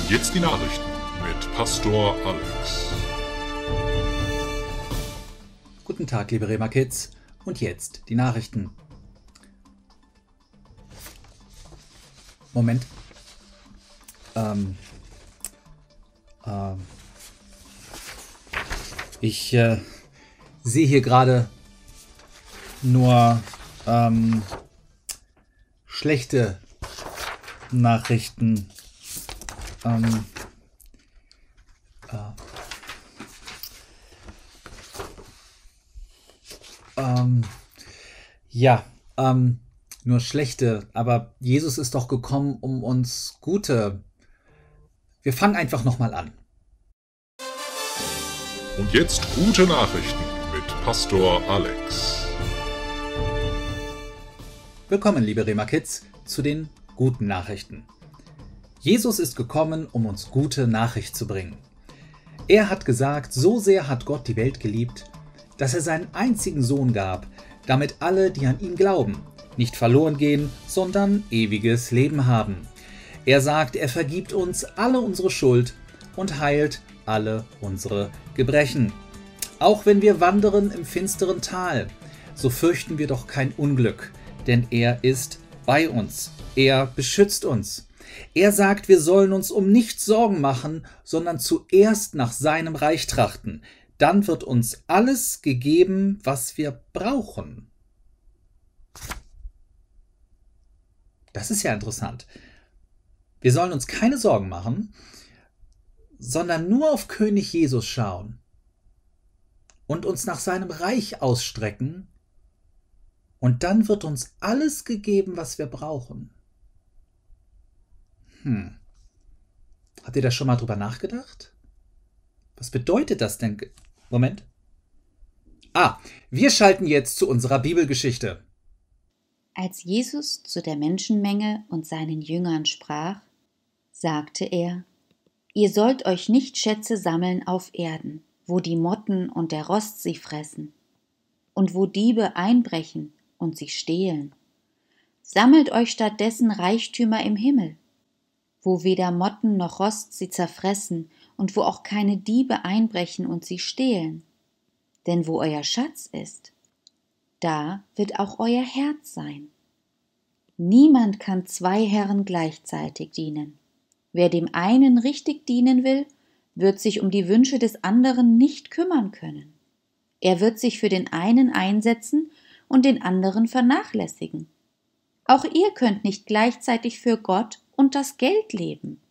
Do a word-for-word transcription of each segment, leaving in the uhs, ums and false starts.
Jetzt die Nachrichten mit Pastor Alex. Guten Tag, liebe Rema Kids. Und jetzt die Nachrichten. Moment. Ähm. Ähm. Ich äh, sehe hier gerade nur ähm, schlechte Nachrichten. Ähm, äh, ähm, ja, ähm, nur schlechte, aber Jesus ist doch gekommen, um uns gute. Wir fangen einfach nochmal an. Und jetzt gute Nachrichten mit Pastor Alex. Willkommen, liebe Rema Kids, zu den guten Nachrichten. Jesus ist gekommen, um uns gute Nachricht zu bringen. Er hat gesagt, so sehr hat Gott die Welt geliebt, dass er seinen einzigen Sohn gab, damit alle, die an ihn glauben, nicht verloren gehen, sondern ewiges Leben haben. Er sagt, er vergibt uns alle unsere Schuld und heilt alle unsere Gebrechen. Auch wenn wir wandern im finsteren Tal, so fürchten wir doch kein Unglück, denn er ist bei uns. Er beschützt uns. Er sagt, wir sollen uns um nichts Sorgen machen, sondern zuerst nach seinem Reich trachten. Dann wird uns alles gegeben, was wir brauchen. Das ist ja interessant. Wir sollen uns keine Sorgen machen, sondern nur auf König Jesus schauen und uns nach seinem Reich ausstrecken, und dann wird uns alles gegeben, was wir brauchen. Hm. Habt ihr da schon mal drüber nachgedacht? Was bedeutet das denn? Moment. Ah, wir schalten jetzt zu unserer Bibelgeschichte. Als Jesus zu der Menschenmenge und seinen Jüngern sprach, sagte er: Ihr sollt euch nicht Schätze sammeln auf Erden, wo die Motten und der Rost sie fressen und wo Diebe einbrechen und sie stehlen. Sammelt euch stattdessen Reichtümer im Himmel, wo weder Motten noch Rost sie zerfressen und wo auch keine Diebe einbrechen und sie stehlen. Denn wo euer Schatz ist, da wird auch euer Herz sein. Niemand kann zwei Herren gleichzeitig dienen. Wer dem einen richtig dienen will, wird sich um die Wünsche des anderen nicht kümmern können. Er wird sich für den einen einsetzen und den anderen vernachlässigen. Auch ihr könnt nicht gleichzeitig für Gott und das Geld leben.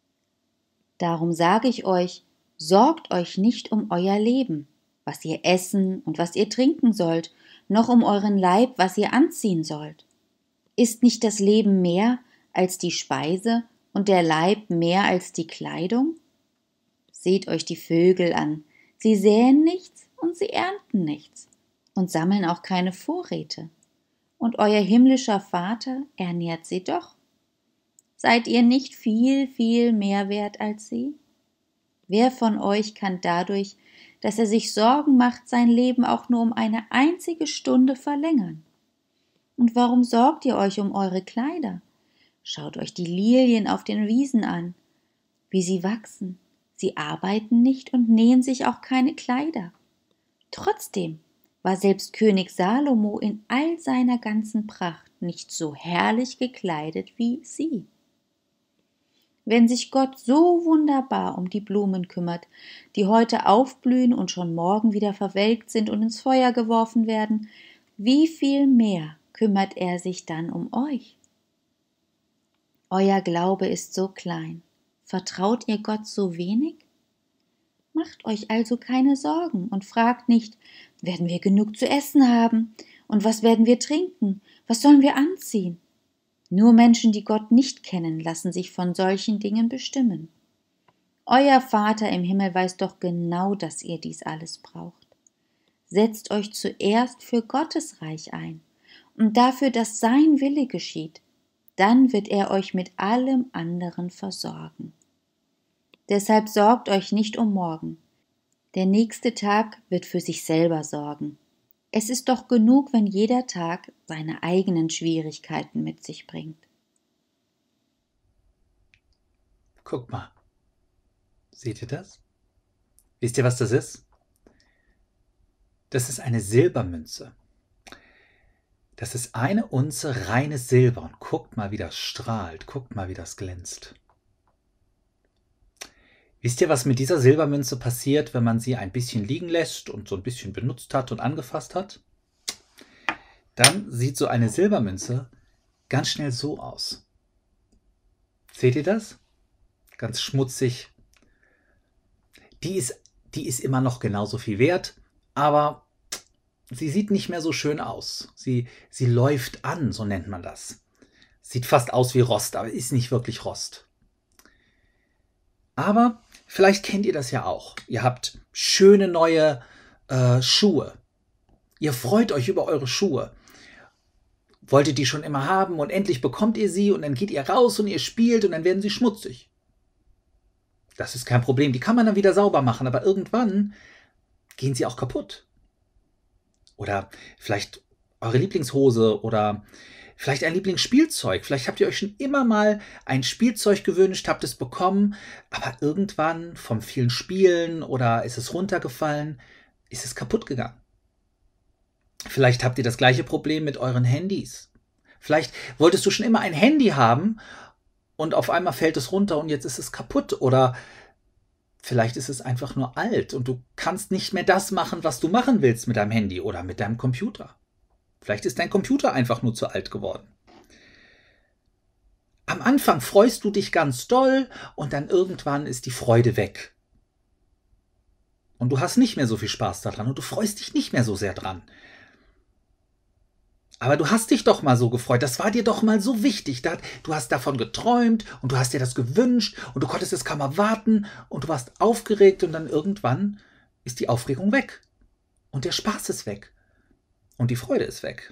Darum sage ich euch, sorgt euch nicht um euer Leben, was ihr essen und was ihr trinken sollt, noch um euren Leib, was ihr anziehen sollt. Ist nicht das Leben mehr als die Speise und der Leib mehr als die Kleidung? Seht euch die Vögel an, sie säen nichts und sie ernten nichts und sammeln auch keine Vorräte. Und euer himmlischer Vater ernährt sie doch. Seid ihr nicht viel, viel mehr wert als sie? Wer von euch kann dadurch, dass er sich Sorgen macht, sein Leben auch nur um eine einzige Stunde verlängern? Und warum sorgt ihr euch um eure Kleider? Schaut euch die Lilien auf den Wiesen an, wie sie wachsen. Sie arbeiten nicht und nähen sich auch keine Kleider. Trotzdem war selbst König Salomo in all seiner ganzen Pracht nicht so herrlich gekleidet wie sie. Wenn sich Gott so wunderbar um die Blumen kümmert, die heute aufblühen und schon morgen wieder verwelkt sind und ins Feuer geworfen werden, wie viel mehr kümmert er sich dann um euch? Euer Glaube ist so klein. Vertraut ihr Gott so wenig? Macht euch also keine Sorgen und fragt nicht, werden wir genug zu essen haben? Und was werden wir trinken? Was sollen wir anziehen? Nur Menschen, die Gott nicht kennen, lassen sich von solchen Dingen bestimmen. Euer Vater im Himmel weiß doch genau, dass ihr dies alles braucht. Setzt euch zuerst für Gottes Reich ein und dafür, dass sein Wille geschieht. Dann wird er euch mit allem anderen versorgen. Deshalb sorgt euch nicht um morgen. Der nächste Tag wird für sich selber sorgen. Es ist doch genug, wenn jeder Tag seine eigenen Schwierigkeiten mit sich bringt. Guck mal, Seht ihr das? Wisst ihr, was das ist? Das ist eine Silbermünze. Das ist eine Unze reines Silber. Und guckt mal, wie das strahlt. Guckt mal, wie das glänzt. Wisst ihr, was mit dieser Silbermünze passiert, wenn man sie ein bisschen liegen lässt und so ein bisschen benutzt hat und angefasst hat? Dann sieht so eine Silbermünze ganz schnell so aus. Seht ihr das? Ganz schmutzig. Die ist, die ist immer noch genauso viel wert, aber sie sieht nicht mehr so schön aus. Sie, sie läuft an, so nennt man das. Sieht fast aus wie Rost, aber ist nicht wirklich Rost. Aber vielleicht kennt ihr das ja auch. Ihr habt schöne neue äh, Schuhe. Ihr freut euch über eure Schuhe. Wolltet die schon immer haben und endlich bekommt ihr sie und dann geht ihr raus und ihr spielt und dann werden sie schmutzig. Das ist kein Problem, die kann man dann wieder sauber machen, aber irgendwann gehen sie auch kaputt. Oder vielleicht eure Lieblingshose oder vielleicht ein Lieblingsspielzeug. Vielleicht habt ihr euch schon immer mal ein Spielzeug gewünscht, habt es bekommen, aber irgendwann vom vielen Spielen oder ist es runtergefallen, ist es kaputt gegangen. Vielleicht habt ihr das gleiche Problem mit euren Handys. Vielleicht wolltest du schon immer ein Handy haben und auf einmal fällt es runter und jetzt ist es kaputt. Oder vielleicht ist es einfach nur alt und du kannst nicht mehr das machen, was du machen willst mit deinem Handy oder mit deinem Computer. Vielleicht ist dein Computer einfach nur zu alt geworden. Am Anfang freust du dich ganz doll und dann irgendwann ist die Freude weg. Und du hast nicht mehr so viel Spaß daran und du freust dich nicht mehr so sehr dran. Aber du hast dich doch mal so gefreut, das war dir doch mal so wichtig, du hast davon geträumt und du hast dir das gewünscht und du konntest es kaum erwarten und du warst aufgeregt und dann irgendwann ist die Aufregung weg und der Spaß ist weg und die Freude ist weg.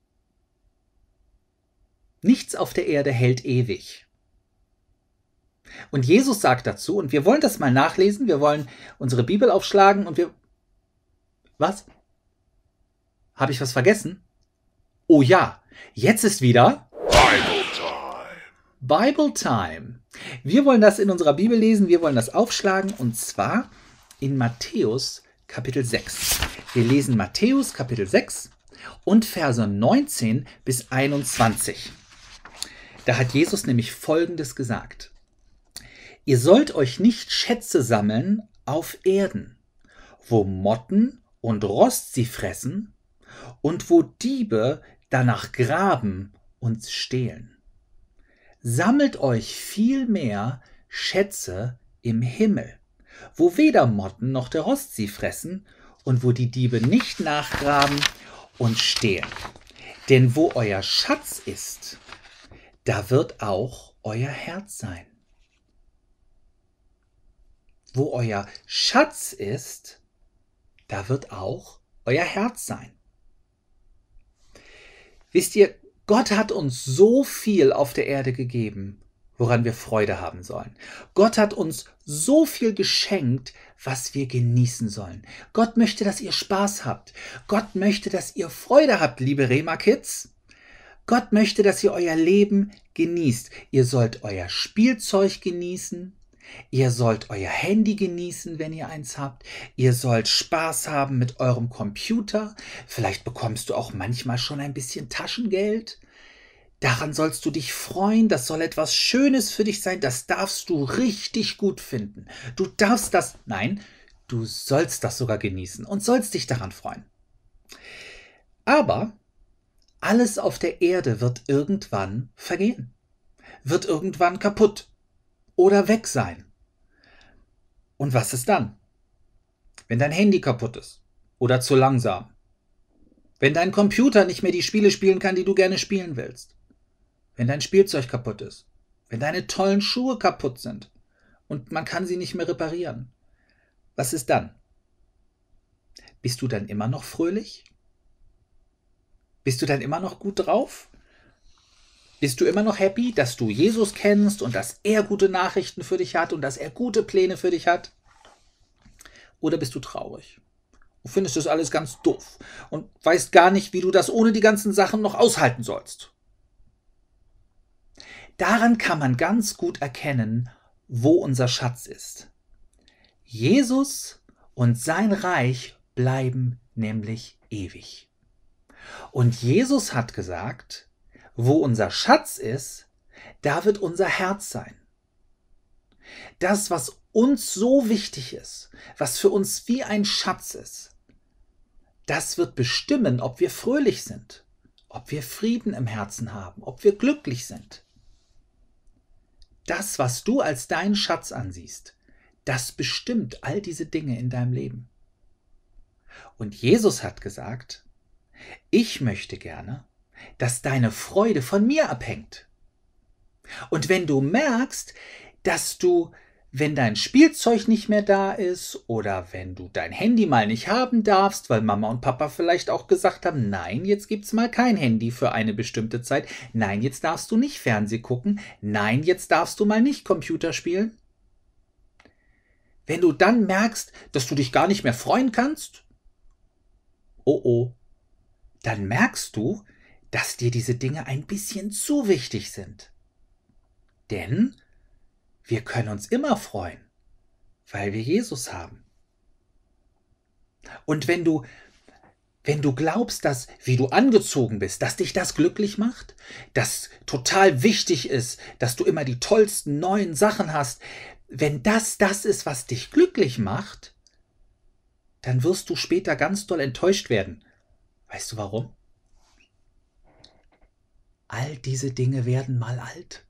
Nichts auf der Erde hält ewig. Und Jesus sagt dazu, und wir wollen das mal nachlesen, wir wollen unsere Bibel aufschlagen und wir... Was? Habe ich was vergessen? Oh ja, jetzt ist wieder Bible Time. Bible Time. Wir wollen das in unserer Bibel lesen, wir wollen das aufschlagen und zwar in Matthäus Kapitel sechs. Wir lesen Matthäus Kapitel sechs und Verse neunzehn bis einundzwanzig. Da hat Jesus nämlich Folgendes gesagt. Ihr sollt euch nicht Schätze sammeln auf Erden, wo Motten und Rost sie fressen und wo Diebe danach graben und stehlen. Sammelt euch vielmehr Schätze im Himmel, wo weder Motten noch der Rost sie fressen und wo die Diebe nicht nachgraben und stehlen. Denn wo euer Schatz ist, da wird auch euer Herz sein. Wo euer Schatz ist, da wird auch euer Herz sein. Wisst ihr, Gott hat uns so viel auf der Erde gegeben, woran wir Freude haben sollen. Gott hat uns so viel geschenkt, was wir genießen sollen. Gott möchte, dass ihr Spaß habt. Gott möchte, dass ihr Freude habt, liebe Rema Kids. Gott möchte, dass ihr euer Leben genießt. Ihr sollt euer Spielzeug genießen. Ihr sollt euer Handy genießen, wenn ihr eins habt. Ihr sollt Spaß haben mit eurem Computer. Vielleicht bekommst du auch manchmal schon ein bisschen Taschengeld. Daran sollst du dich freuen. Das soll etwas Schönes für dich sein. Das darfst du richtig gut finden. Du darfst das, nein, du sollst das sogar genießen und sollst dich daran freuen. Aber alles auf der Erde wird irgendwann vergehen. Wird irgendwann kaputt. Oder weg sein. Und was ist dann? Wenn dein Handy kaputt ist oder zu langsam. Wenn dein Computer nicht mehr die Spiele spielen kann, die du gerne spielen willst. Wenn dein Spielzeug kaputt ist. Wenn deine tollen Schuhe kaputt sind und man kann sie nicht mehr reparieren. Was ist dann? Bist du dann immer noch fröhlich? Bist du dann immer noch gut drauf? Bist du immer noch happy, dass du Jesus kennst und dass er gute Nachrichten für dich hat und dass er gute Pläne für dich hat? Oder bist du traurig und findest das alles ganz doof und weißt gar nicht, wie du das ohne die ganzen Sachen noch aushalten sollst? Daran kann man ganz gut erkennen, wo unser Schatz ist. Jesus und sein Reich bleiben nämlich ewig. Und Jesus hat gesagt, wo unser Schatz ist, da wird unser Herz sein. Das, was uns so wichtig ist, was für uns wie ein Schatz ist, das wird bestimmen, ob wir fröhlich sind, ob wir Frieden im Herzen haben, ob wir glücklich sind. Das, was du als deinen Schatz ansiehst, das bestimmt all diese Dinge in deinem Leben. Und Jesus hat gesagt, ich möchte gerne, dass deine Freude von mir abhängt. Und wenn du merkst, dass du, wenn dein Spielzeug nicht mehr da ist oder wenn du dein Handy mal nicht haben darfst, weil Mama und Papa vielleicht auch gesagt haben, nein, jetzt gibt's mal kein Handy für eine bestimmte Zeit, nein, jetzt darfst du nicht Fernsehen gucken, nein, jetzt darfst du mal nicht Computer spielen. Wenn du dann merkst, dass du dich gar nicht mehr freuen kannst, oh oh, dann merkst du, dass dir diese Dinge ein bisschen zu wichtig sind. Denn wir können uns immer freuen, weil wir Jesus haben. Und wenn du, wenn du glaubst, dass, wie du angezogen bist, dass dich das glücklich macht, dass total wichtig ist, dass du immer die tollsten neuen Sachen hast, wenn das das ist, was dich glücklich macht, dann wirst du später ganz doll enttäuscht werden. Weißt du warum? All diese Dinge werden mal alt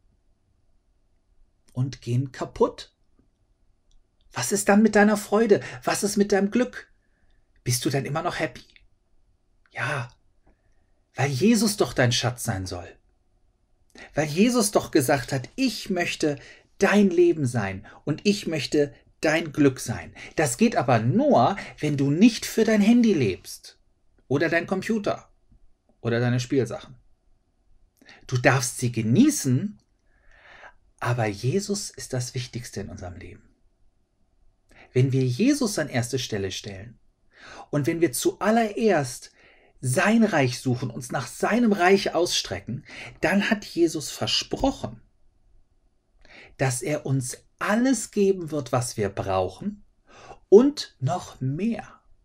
und gehen kaputt. Was ist dann mit deiner Freude? Was ist mit deinem Glück? Bist du dann immer noch happy? Ja, weil Jesus doch dein Schatz sein soll. Weil Jesus doch gesagt hat, ich möchte dein Leben sein und ich möchte dein Glück sein. Das geht aber nur, wenn du nicht für dein Handy lebst oder dein Computer oder deine Spielsachen. Du darfst sie genießen, aber Jesus ist das Wichtigste in unserem Leben. Wenn wir Jesus an erste Stelle stellen und wenn wir zuallererst sein Reich suchen, uns nach seinem Reich ausstrecken, dann hat Jesus versprochen, dass er uns alles geben wird, was wir brauchen und noch mehr.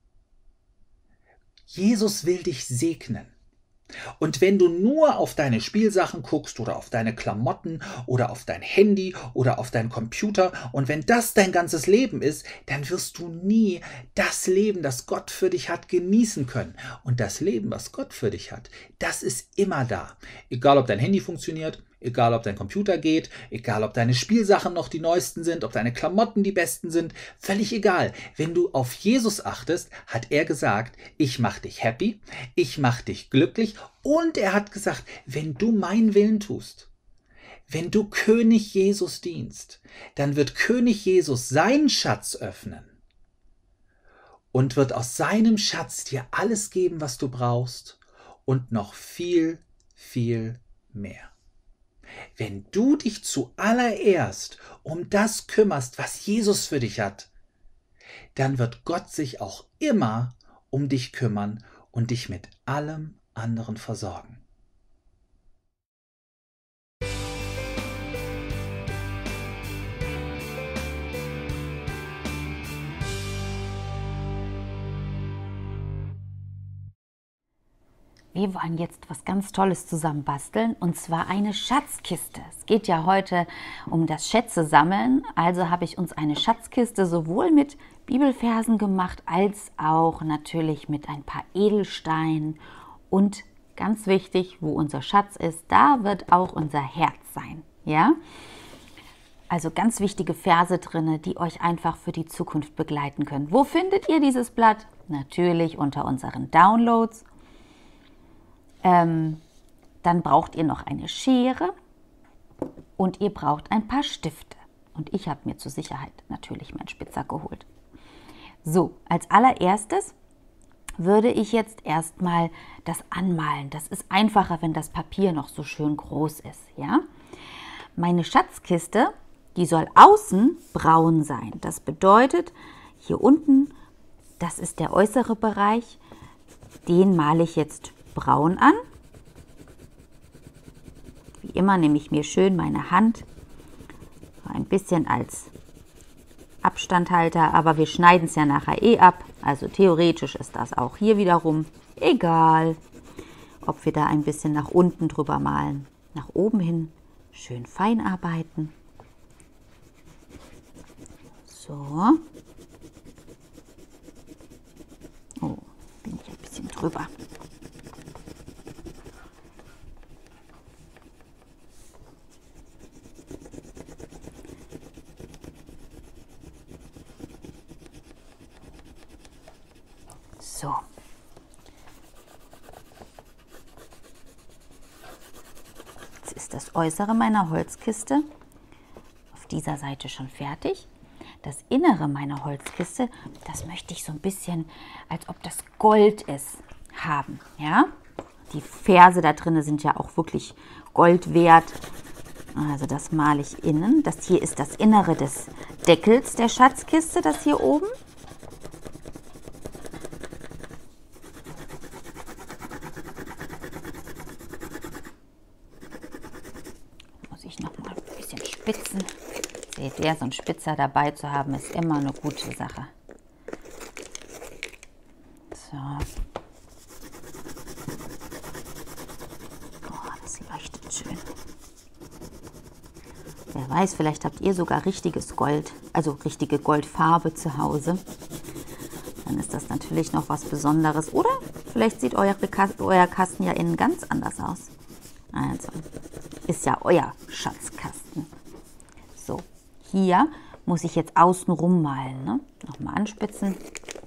Jesus will dich segnen. Und wenn du nur auf deine Spielsachen guckst oder auf deine Klamotten oder auf dein Handy oder auf deinen Computer und wenn das dein ganzes Leben ist, dann wirst du nie das Leben, das Gott für dich hat, genießen können. Und das Leben, was Gott für dich hat, das ist immer da. Egal, ob dein Handy funktioniert, egal, ob dein Computer geht, egal, ob deine Spielsachen noch die neuesten sind, ob deine Klamotten die besten sind, völlig egal. Wenn du auf Jesus achtest, hat er gesagt, ich mache dich happy, ich mache dich glücklich und er hat gesagt, wenn du meinen Willen tust, wenn du König Jesus dienst, dann wird König Jesus seinen Schatz öffnen und wird aus seinem Schatz dir alles geben, was du brauchst und noch viel, viel mehr. Wenn du dich zuallererst um das kümmerst, was Jesus für dich hat, dann wird Gott sich auch immer um dich kümmern und dich mit allem anderen versorgen. Wir wollen jetzt was ganz Tolles zusammen basteln, und zwar eine Schatzkiste. Es geht ja heute um das Schätze sammeln, also habe ich uns eine Schatzkiste sowohl mit Bibelversen gemacht, als auch natürlich mit ein paar Edelsteinen. Und ganz wichtig, wo unser Schatz ist, da wird auch unser Herz sein. Ja? Also ganz wichtige Verse drin, die euch einfach für die Zukunft begleiten können. Wo findet ihr dieses Blatt? Natürlich unter unseren Downloads. Ähm, dann braucht ihr noch eine Schere und ihr braucht ein paar Stifte. Und ich habe mir zur Sicherheit natürlich meinen Spitzsack geholt. So, als allererstes würde ich jetzt erstmal das anmalen. Das ist einfacher, wenn das Papier noch so schön groß ist. Ja? Meine Schatzkiste, die soll außen braun sein. Das bedeutet, hier unten, das ist der äußere Bereich, den male ich jetzt braun an. Wie immer nehme ich mir schön meine Hand ein bisschen als Abstandhalter, aber wir schneiden es ja nachher eh ab. Also theoretisch ist das auch hier wiederum egal, ob wir da ein bisschen nach unten drüber malen. Nach oben hin schön fein arbeiten. So. Oh, bin ich ein bisschen drüber. So. Jetzt ist das Äußere meiner Holzkiste auf dieser Seite schon fertig. Das Innere meiner Holzkiste, das möchte ich so ein bisschen, als ob das Gold ist, haben. Ja? Die Verse da drin sind ja auch wirklich Gold wert. Also das male ich innen. Das hier ist das Innere des Deckels der Schatzkiste, das hier oben. Muss ich noch mal ein bisschen spitzen. Seht ihr, so einen Spitzer dabei zu haben, ist immer eine gute Sache. So. Oh, das leuchtet schön. Wer weiß, vielleicht habt ihr sogar richtiges Gold, also richtige Goldfarbe zu Hause. Dann ist das natürlich noch was Besonderes. Oder vielleicht sieht eure, euer Kasten ja innen ganz anders aus. Also, ist ja euer Schatzkasten. So. Hier muss ich jetzt außen rum malen. Ne? Nochmal anspitzen.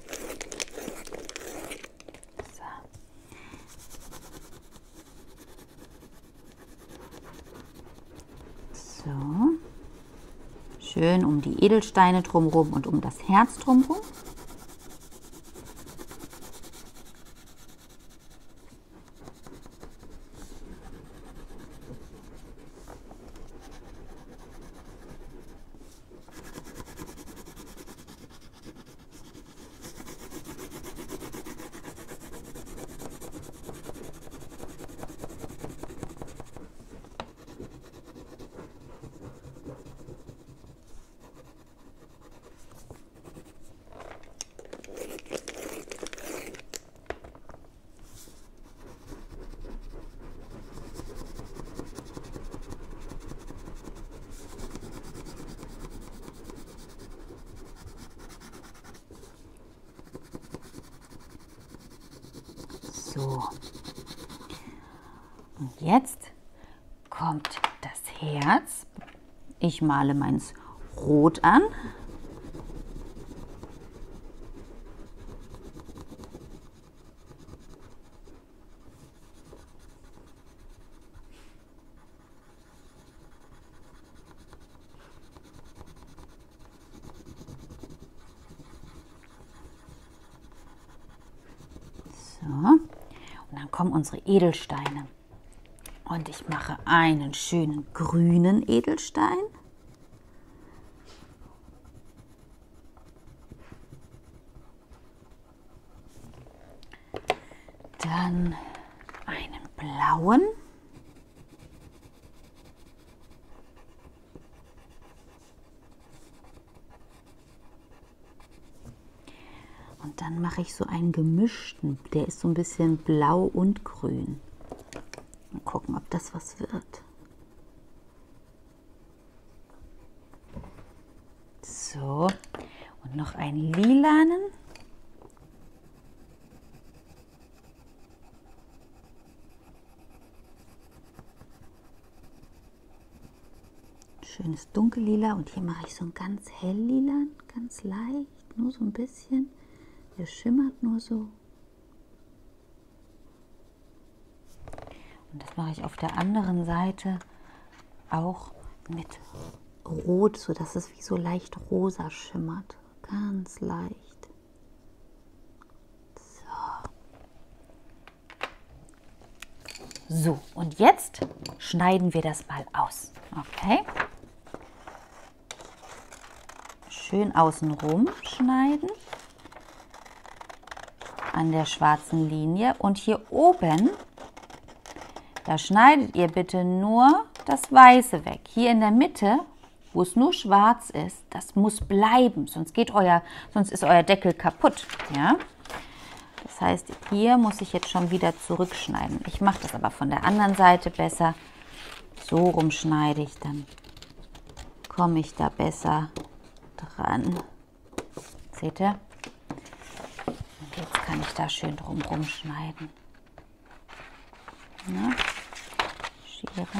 So. So. Schön um die Edelsteine drumherum und um das Herz drumherum. So. Und jetzt kommt das Herz. Ich male meins rot an. So. Und dann kommen unsere Edelsteine. Und ich mache einen schönen grünen Edelstein. Dann einen blauen. Und dann mache ich so einen gemischten, der ist so ein bisschen blau und grün. Mal gucken, ob das was wird. So, und noch einen lilanen. Schönes dunkellila und hier mache ich so ein ganz hell lilan, ganz leicht, nur so ein bisschen. Der schimmert nur so. Und das mache ich auf der anderen Seite auch mit Rot, so dass es wie so leicht rosa schimmert. Ganz leicht. So. So, und jetzt schneiden wir das mal aus. Okay? Schön außenrum schneiden. An der schwarzen Linie. Und hier oben, da schneidet ihr bitte nur das Weiße weg. Hier in der Mitte wo es nur schwarz ist, das muss bleiben, sonst geht euer, sonst ist euer Deckel kaputt. Ja? Das heißt, hier muss ich jetzt schon wieder zurückschneiden. Ich mache das aber von der anderen Seite besser. So rum schneide ich, dann komme ich da besser dran. Seht ihr? Und jetzt kann ich da schön drum rumschneiden. Na, Schere.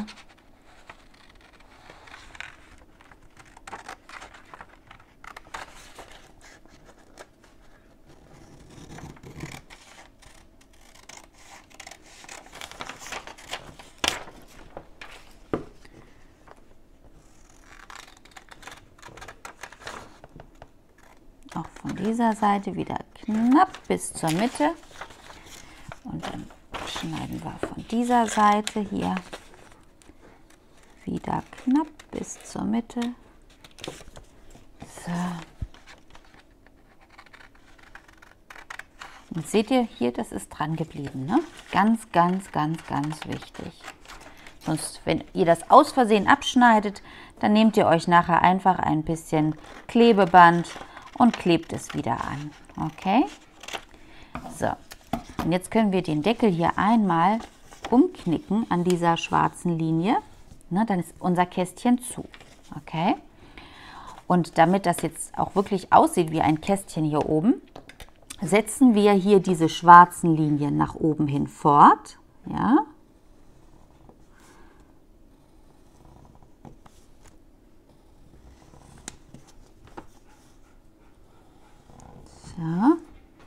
Auch von dieser Seite wieder knapp bis zur Mitte und dann schneiden wir von dieser Seite hier wieder knapp bis zur Mitte. So. Und seht ihr hier, das ist dran geblieben, ne? Ganz, ganz, ganz, ganz wichtig. Sonst, wenn ihr das aus Versehen abschneidet, dann nehmt ihr euch nachher einfach ein bisschen Klebeband und klebt es wieder an. Okay? So. Und jetzt können wir den Deckel hier einmal umknicken an dieser schwarzen Linie. Ne, dann ist unser Kästchen zu. Okay? Und damit das jetzt auch wirklich aussieht wie ein Kästchen hier oben, setzen wir hier diese schwarzen Linien nach oben hin fort. Ja? So.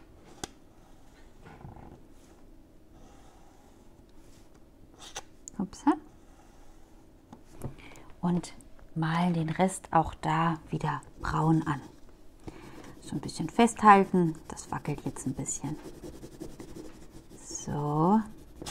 Upsa. Und malen den Rest auch da wieder braun an. So ein bisschen festhalten, das wackelt jetzt ein bisschen. So.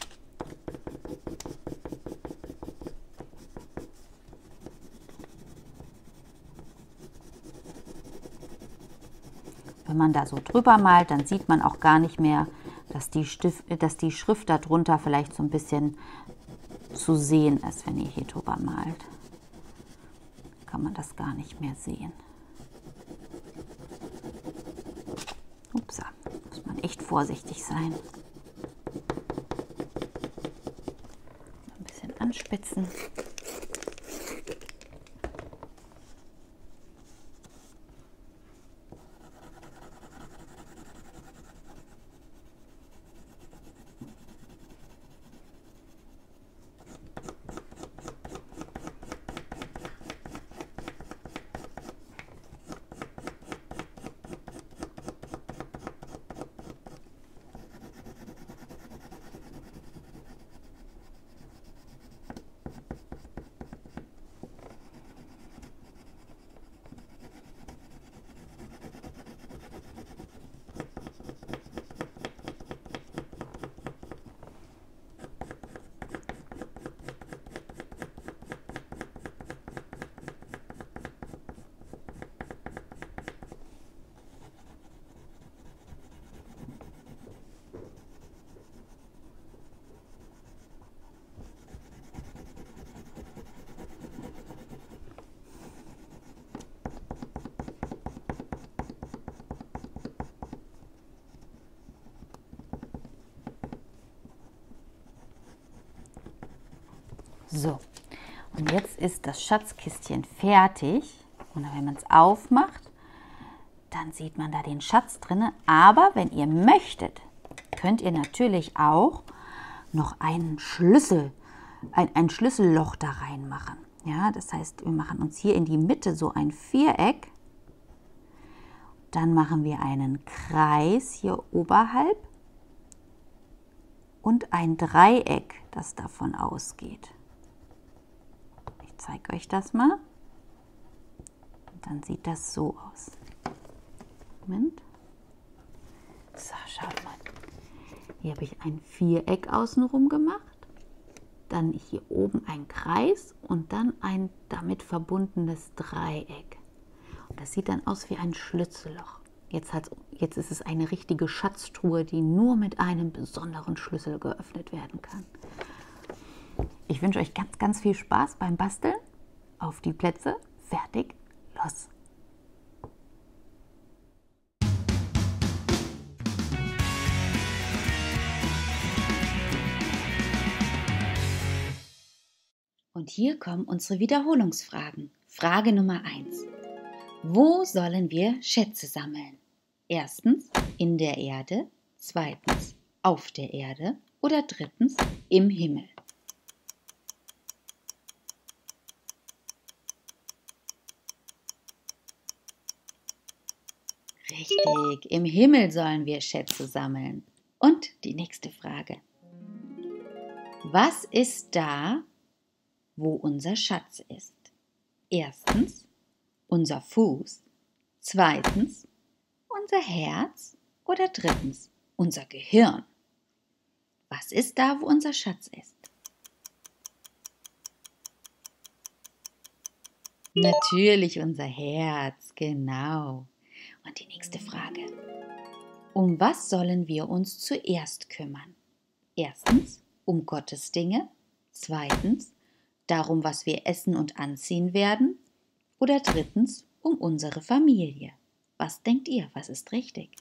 Wenn man da so drüber malt, dann sieht man auch gar nicht mehr, dass die, Stift, dass die Schrift darunter vielleicht so ein bisschen zu sehen ist, wenn ihr hier drüber malt. Kann man das gar nicht mehr sehen. Upsa, muss man echt vorsichtig sein. Ein bisschen anspitzen. So, und jetzt ist das Schatzkistchen fertig. Und wenn man es aufmacht, dann sieht man da den Schatz drin. Aber wenn ihr möchtet, könnt ihr natürlich auch noch einen Schlüssel, ein, ein Schlüsselloch da reinmachen. Ja, das heißt, wir machen uns hier in die Mitte so ein Viereck. Dann machen wir einen Kreis hier oberhalb und ein Dreieck, das davon ausgeht. Ich zeige euch das mal. Und dann sieht das so aus. Moment. So, schaut mal. Hier habe ich ein Viereck außenrum gemacht. Dann hier oben ein Kreis und dann ein damit verbundenes Dreieck. Und das sieht dann aus wie ein Schlüsselloch. Jetzt, hat's, jetzt ist es eine richtige Schatztruhe, die nur mit einem besonderen Schlüssel geöffnet werden kann. Ich wünsche euch ganz, ganz viel Spaß beim Basteln. Auf die Plätze. fertig, los! Und hier kommen unsere Wiederholungsfragen. Frage Nummer eins. Wo sollen wir Schätze sammeln? Erstens, in der Erde. Zweitens, auf der Erde. Oder drittens, im Himmel. Richtig, im Himmel sollen wir Schätze sammeln. Und die nächste Frage. Was ist da, wo unser Schatz ist? Erstens, unser Fuß. Zweitens, unser Herz. Oder drittens, unser Gehirn. Was ist da, wo unser Schatz ist? Natürlich unser Herz, genau. Und die nächste Frage. Um was sollen wir uns zuerst kümmern? Erstens, um Gottes Dinge. Zweitens, darum, was wir essen und anziehen werden. Oder drittens, um unsere Familie. Was denkt ihr, was ist richtig?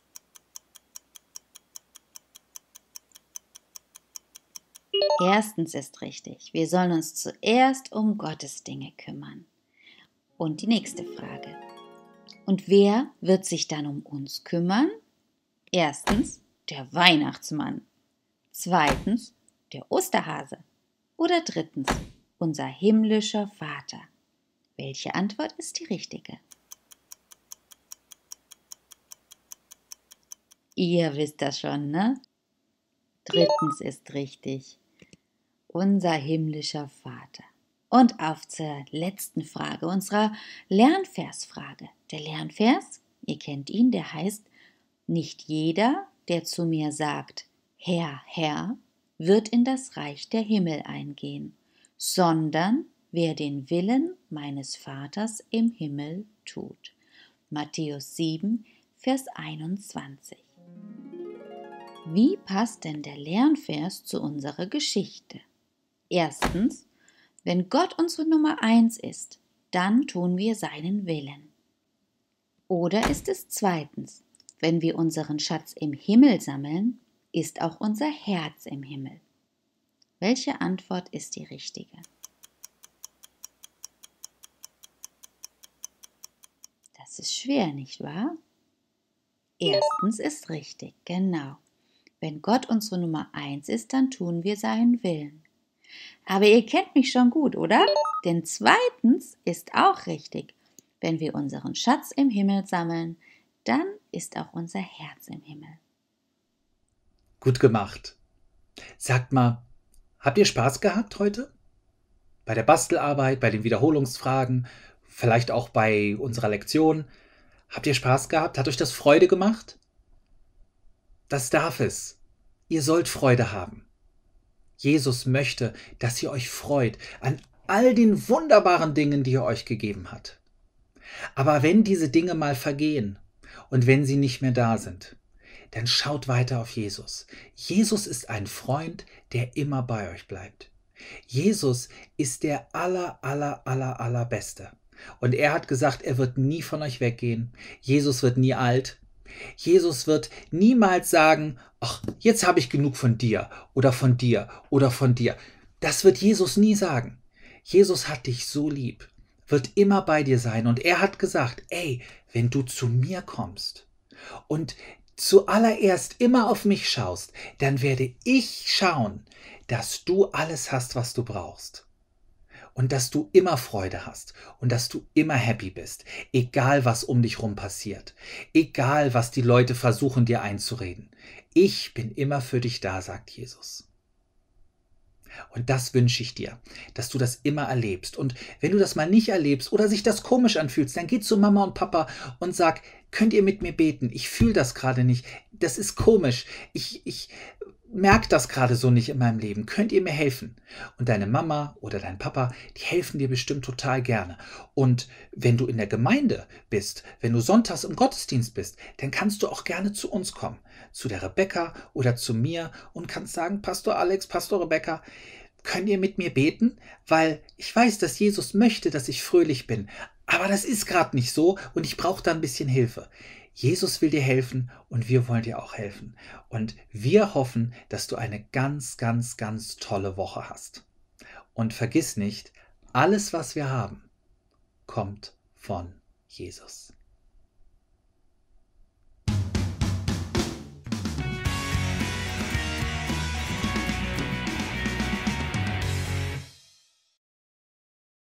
Erstens ist richtig, wir sollen uns zuerst um Gottes Dinge kümmern. Und die nächste Frage. Und wer wird sich dann um uns kümmern? Erstens, der Weihnachtsmann. Zweitens, der Osterhase. Oder drittens, unser himmlischer Vater. Welche Antwort ist die richtige? Ihr wisst das schon, ne? Drittens ist richtig. Unser himmlischer Vater. Und auf zur letzten Frage, unserer Lernversfrage. Der Lernvers, ihr kennt ihn, der heißt: Nicht jeder, der zu mir sagt, Herr, Herr, wird in das Reich der Himmel eingehen, sondern wer den Willen meines Vaters im Himmel tut. Matthäus sieben, Vers einundzwanzig. Wie passt denn der Lernvers zu unserer Geschichte? Erstens, wenn Gott unsere Nummer eins ist, dann tun wir seinen Willen. Oder ist es zweitens, wenn wir unseren Schatz im Himmel sammeln, ist auch unser Herz im Himmel? Welche Antwort ist die richtige? Das ist schwer, nicht wahr? Erstens ist richtig, genau. Wenn Gott unsere Nummer eins ist, dann tun wir seinen Willen. Aber ihr kennt mich schon gut, oder? Denn zweitens ist auch richtig. Wenn wir unseren Schatz im Himmel sammeln, dann ist auch unser Herz im Himmel. Gut gemacht. Sagt mal, habt ihr Spaß gehabt heute? Bei der Bastelarbeit, bei den Wiederholungsfragen, vielleicht auch bei unserer Lektion. Habt ihr Spaß gehabt? Hat euch das Freude gemacht? Das darf es. Ihr sollt Freude haben. Jesus möchte, dass ihr euch freut an all den wunderbaren Dingen, die er euch gegeben hat. Aber wenn diese Dinge mal vergehen und wenn sie nicht mehr da sind, dann schaut weiter auf Jesus. Jesus ist ein Freund, der immer bei euch bleibt. Jesus ist der aller, aller, aller, allerbeste. Und er hat gesagt, er wird nie von euch weggehen. Jesus wird nie alt. Jesus wird niemals sagen, ach, jetzt habe ich genug von dir oder von dir oder von dir. Das wird Jesus nie sagen. Jesus hat dich so lieb, wird immer bei dir sein. Und er hat gesagt, ey, wenn du zu mir kommst und zuallererst immer auf mich schaust, dann werde ich schauen, dass du alles hast, was du brauchst. Und dass du immer Freude hast und dass du immer happy bist, egal was um dich rum passiert, egal was die Leute versuchen dir einzureden. Ich bin immer für dich da, sagt Jesus. Und das wünsche ich dir, dass du das immer erlebst. Und wenn du das mal nicht erlebst oder sich das komisch anfühlt, dann geh zu Mama und Papa und sag, könnt ihr mit mir beten? Ich fühle das gerade nicht. Das ist komisch. Ich, ich merke das gerade so nicht in meinem Leben. Könnt ihr mir helfen? Und deine Mama oder dein Papa, die helfen dir bestimmt total gerne. Und wenn du in der Gemeinde bist, wenn du sonntags im Gottesdienst bist, dann kannst du auch gerne zu uns kommen. Zu der Rebecca oder zu mir und kannst sagen, Pastor Alex, Pastor Rebecca, könnt ihr mit mir beten? Weil ich weiß, dass Jesus möchte, dass ich fröhlich bin. Aber das ist gerade nicht so und ich brauche da ein bisschen Hilfe. Jesus will dir helfen und wir wollen dir auch helfen. Und wir hoffen, dass du eine ganz, ganz, ganz tolle Woche hast. Und vergiss nicht, alles, was wir haben, kommt von Jesus.